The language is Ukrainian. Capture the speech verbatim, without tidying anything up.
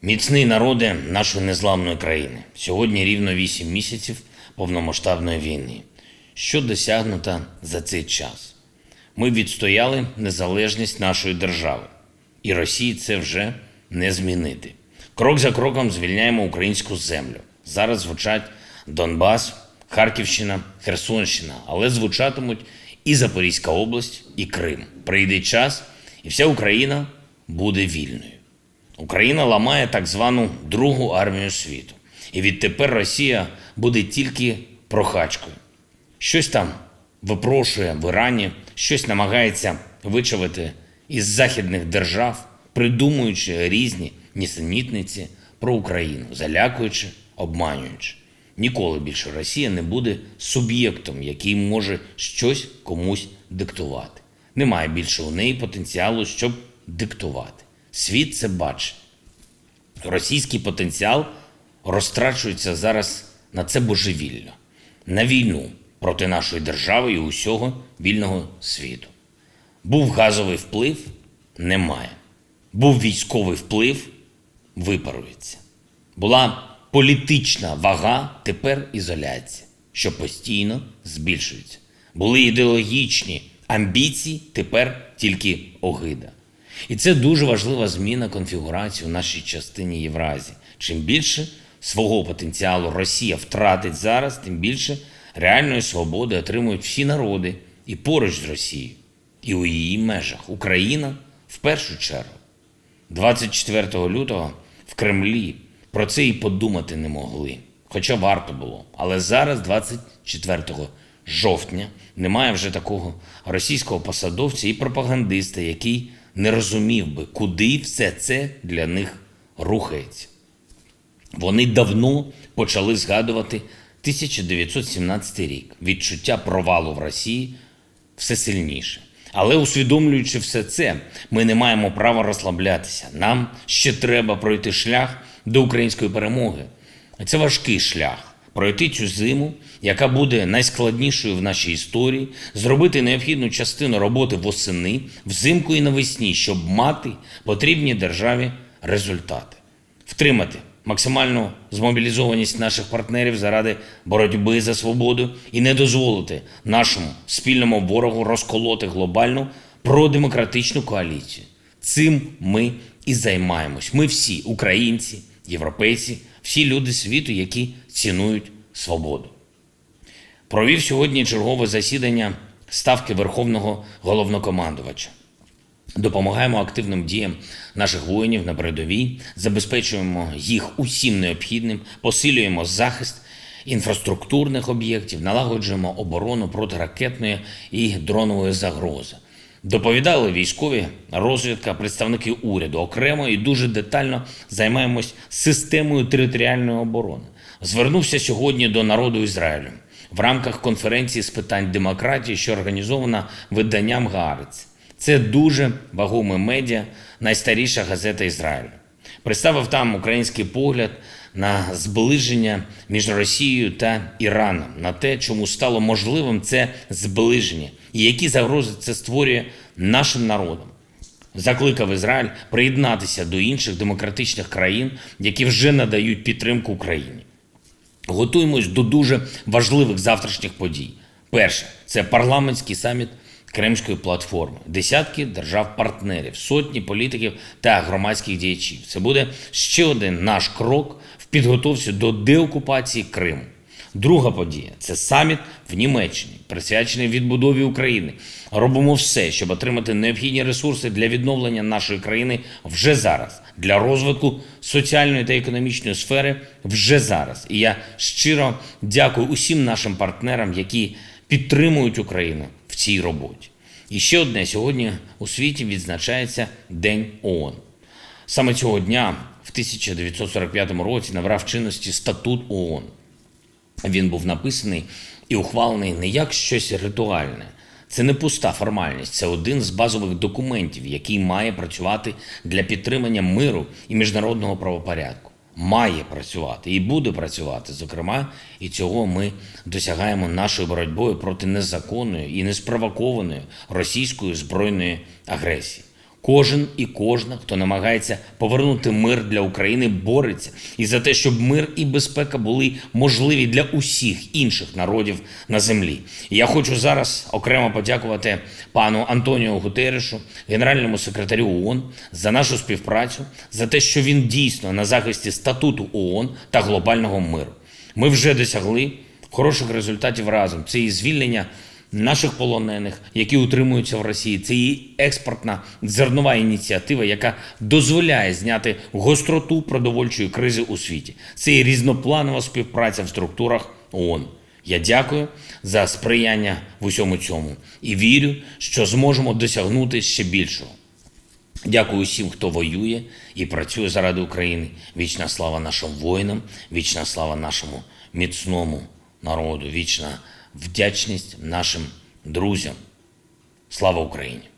Міцний народи нашої незламної країни. Сьогодні рівно вісім місяців повномасштабної війни. Що досягнуто за цей час? Ми відстояли незалежність нашої держави. І Росії це вже не змінити. Крок за кроком звільняємо українську землю. Зараз звучать Донбас, Харківщина, Херсонщина, але звучатимуть і Запорізька область, і Крим. Прийде час, і вся Україна буде вільною. Україна ламає так звану Другу армію світу. І відтепер Росія буде тільки прохачкою. Щось там випрошує в Ірані, щось намагається вичавити із західних держав, придумуючи різні нісенітниці про Україну, залякуючи, обманюючи. Ніколи більше Росія не буде суб'єктом, який може щось комусь диктувати. Немає більше у неї потенціалу, щоб диктувати. Світ це бачить. Російський потенціал розтрачується зараз на це божевілля, на війну проти нашої держави і усього вільного світу. Був газовий вплив – немає. Був військовий вплив – випарується. Була політична вага, тепер ізоляція, що постійно збільшується. Були ідеологічні амбіції, тепер тільки огида. І це дуже важлива зміна конфігурації у нашій частині Євразії. Чим більше свого потенціалу Росія втратить зараз, тим більше реальної свободи отримують всі народи і поруч з Росією, і у її межах. Україна в першу чергу. двадцять четвертого лютого в Кремлі про це і подумати не могли, хоча варто було. Але зараз, двадцять четвертого жовтня, немає вже такого російського посадовця і пропагандиста, який не розумів би, куди все це для них рухається. Вони давно почали згадувати тисяча дев'ятсот сімнадцятий рік. Відчуття провалу в Росії все сильніше. Але усвідомлюючи все це, ми не маємо права розслаблятися. Нам ще треба пройти шлях до української перемоги. Це важкий шлях. Пройти цю зиму, яка буде найскладнішою в нашій історії, зробити необхідну частину роботи восени, взимку і навесні, щоб мати потрібні державі результати. Втримати максимальну змобілізованість наших партнерів заради боротьби за свободу і не дозволити нашому спільному ворогу розколоти глобальну продемократичну коаліцію. Цим ми і займаємось. Ми всі українці, європейці, всі люди світу, які цінують свободу. Провів сьогодні чергове засідання Ставки Верховного Головнокомандувача. Допомагаємо активним діям наших воїнів на передовій, забезпечуємо їх усім необхідним, посилюємо захист інфраструктурних об'єктів, налагоджуємо оборону проти ракетної і дронової загрози. Доповідали військові, розвідка, представники уряду. Окремо і дуже детально займаємось системою територіальної оборони. Звернувся сьогодні до народу Ізраїлю в рамках конференції з питань демократії, що організована виданням «Гааретz». Це дуже вагоме медіа, найстаріша газета Ізраїлю. Представив там український погляд на зближення між Росією та Іраном, на те, чому стало можливим це зближення і які загрози це створює нашим народам. Закликав Ізраїль приєднатися до інших демократичних країн, які вже надають підтримку Україні. Готуємось до дуже важливих завтрашніх подій. Перше – це парламентський саміт Кримської платформи. Десятки держав-партнерів, сотні політиків та громадських діячів. Це буде ще один наш крок в підготовці до деокупації Криму. Друга подія – це саміт в Німеччині, присвячений відбудові України. Робимо все, щоб отримати необхідні ресурси для відновлення нашої країни вже зараз, для розвитку соціальної та економічної сфери вже зараз. І я щиро дякую усім нашим партнерам, які підтримують Україну в цій роботі. І ще одне, сьогодні у світі відзначається День ООН. Саме цього дня, в тисяча дев'ятсот сорок п'ятому році, набрав чинності Статут ООН. Він був написаний і ухвалений не як щось ритуальне. Це не пуста формальність, це один з базових документів, який має працювати для підтримання миру і міжнародного правопорядку. Має працювати і буде працювати, зокрема, і цього ми досягаємо нашою боротьбою проти незаконної і неспровокованої російської збройної агресії. Кожен і кожна, хто намагається повернути мир для України, бореться і за те, щоб мир і безпека були можливі для усіх інших народів на землі. І я хочу зараз окремо подякувати пану Антоніу Гутеррешу, генеральному секретарю ООН, за нашу співпрацю, за те, що він дійсно на захисті статуту ООН та глобального миру. Ми вже досягли хороших результатів разом. Це і звільнення наших полонених, які утримуються в Росії. Це і експортна зернова ініціатива, яка дозволяє зняти гостроту продовольчої кризи у світі. Це і різнопланова співпраця в структурах ООН. Я дякую за сприяння в усьому цьому і вірю, що зможемо досягнути ще більшого. Дякую всім, хто воює і працює заради України. Вічна слава нашим воїнам, вічна слава нашому міцному народу, вічна вдячність нашим друзям. Слава Україні!